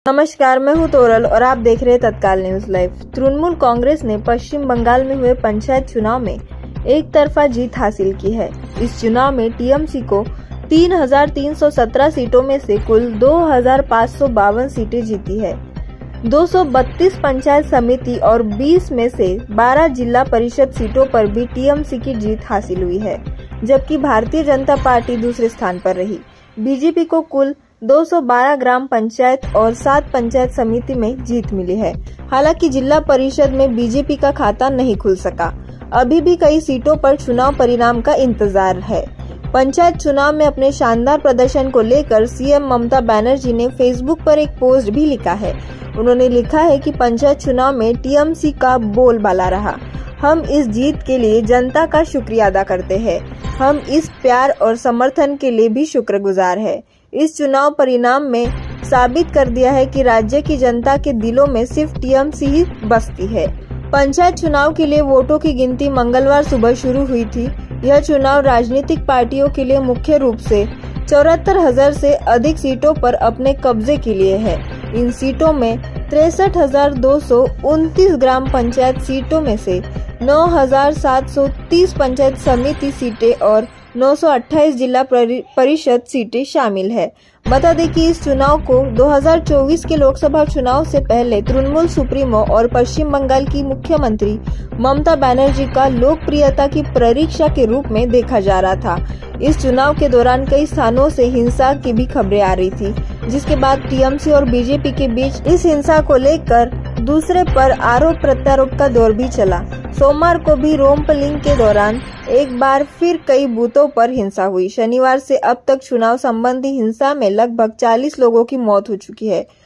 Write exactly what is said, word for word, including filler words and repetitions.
नमस्कार, मैं हूं तोरल और आप देख रहे हैं तत्काल न्यूज लाइव। तृणमूल कांग्रेस ने पश्चिम बंगाल में हुए पंचायत चुनाव में एक तरफा जीत हासिल की है। इस चुनाव में टीएमसी को तीन हजार तीन सौ सत्रह सीटों में से कुल दो हजार पाँच सौ बावन सीटें जीती है। दो सौ बत्तीस पंचायत समिति और बीस में से बारह जिला परिषद सीटों पर भी टीएमसी की जीत हासिल हुई है, जबकि भारतीय जनता पार्टी दूसरे स्थान पर रही। बीजेपी को कुल दो सौ बारह ग्राम पंचायत और सात पंचायत समिति में जीत मिली है। हालांकि जिला परिषद में बीजेपी का खाता नहीं खुल सका। अभी भी कई सीटों पर चुनाव परिणाम का इंतजार है। पंचायत चुनाव में अपने शानदार प्रदर्शन को लेकर सीएम ममता बनर्जी ने फेसबुक पर एक पोस्ट भी लिखा है। उन्होंने लिखा है कि पंचायत चुनाव में टीएमसी का बोलबाला रहा। हम इस जीत के लिए जनता का शुक्रिया अदा करते हैं। हम इस प्यार और समर्थन के लिए भी शुक्रगुजार है। इस चुनाव परिणाम में साबित कर दिया है कि राज्य की जनता के दिलों में सिर्फ टीएमसी ही बसती है। पंचायत चुनाव के लिए वोटों की गिनती मंगलवार सुबह शुरू हुई थी। यह चुनाव राजनीतिक पार्टियों के लिए मुख्य रूप से चौहत्तर हजार से अधिक सीटों पर अपने कब्जे के लिए है। इन सीटों में तिरसठ हजार दो सौ उनतीस ग्राम पंचायत सीटों में से नौ हजार सात सौ तीस पंचायत समिति सीटें और नौ सौ अट्ठाईस जिला परिषद सीटें शामिल है। बता दें कि इस चुनाव को दो हजार चौबीस के लोकसभा चुनाव से पहले तृणमूल सुप्रीमो और पश्चिम बंगाल की मुख्यमंत्री ममता बनर्जी का लोकप्रियता की परीक्षा के रूप में देखा जा रहा था। इस चुनाव के दौरान कई स्थानों से हिंसा की भी खबरें आ रही थी, जिसके बाद टीएमसी और बीजेपी के बीच इस हिंसा को लेकर दूसरे पर आरोप प्रत्यारोप का दौर भी चला। सोमवार को भी रोम पोलिंग के दौरान एक बार फिर कई बूथों पर हिंसा हुई। शनिवार से अब तक चुनाव संबंधी हिंसा में लगभग चालीस लोगों की मौत हो चुकी है।